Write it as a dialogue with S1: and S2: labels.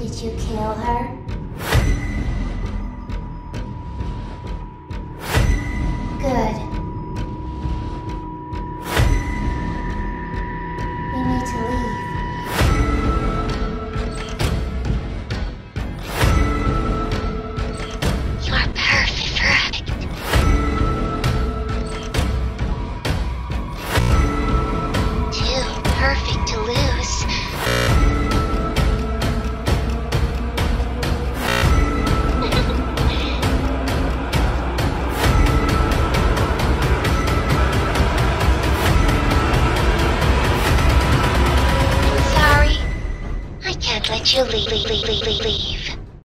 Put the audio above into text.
S1: Did you kill her? Good. We need to leave.
S2: You are perfect. Too perfect to lose. I'm sorry. I can't let you leave.